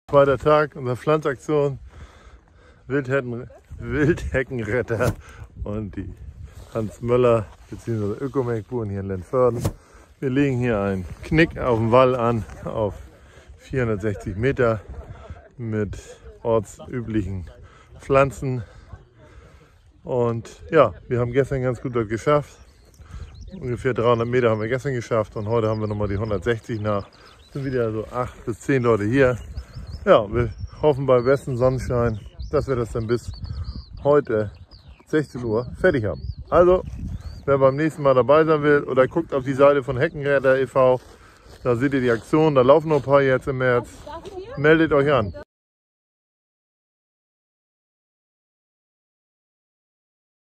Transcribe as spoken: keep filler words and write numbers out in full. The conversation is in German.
Zweiter Tag unserer Pflanzaktion. Wildhecken, Wildheckenretter und die Hans Möller bzw. Ökomec-Buren hier in Lentförden. Wir legen hier einen Knick auf dem Wall an auf vierhundertsechzig Meter mit ortsüblichen Pflanzen. Und ja, wir haben gestern ganz gut dort geschafft. Ungefähr dreihundert Meter haben wir gestern geschafft und heute haben wir nochmal die hundertsechzig nach. Sind wieder so acht bis zehn Leute hier. Ja, wir hoffen bei bestem Sonnenschein, dass wir das dann bis heute sechzehn Uhr fertig haben. Also, wer beim nächsten Mal dabei sein will oder guckt auf die Seite von Heckenretter e V, da seht ihr die Aktion, da laufen noch ein paar jetzt im März. Meldet euch an.